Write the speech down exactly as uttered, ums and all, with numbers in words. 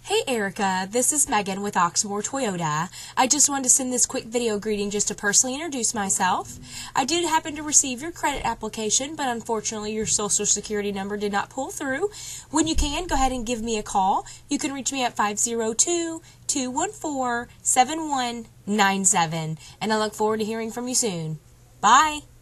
Hey Erica, this is Megan with Oxmoor Toyota. I just wanted to send this quick video greeting just to personally introduce myself. I did happen to receive your credit application, but unfortunately your social security number did not pull through. When you can, go ahead and give me a call. You can reach me at five zero two, two one four, seven one nine seven, and I look forward to hearing from you soon. Bye!